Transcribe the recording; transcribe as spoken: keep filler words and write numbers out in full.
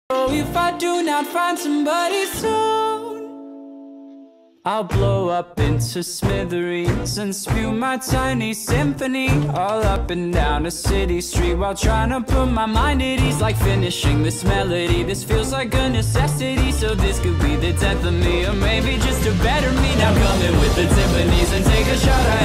Oh, if I do not find somebody soon, I'll blow up into smithereens and spew my tiny symphony all up and down a city street while trying to put my mind at ease. Like finishing this melody, this feels like a necessity. So this could be the death of me, or maybe just a better me. Now come in with the timpanis and take a shot at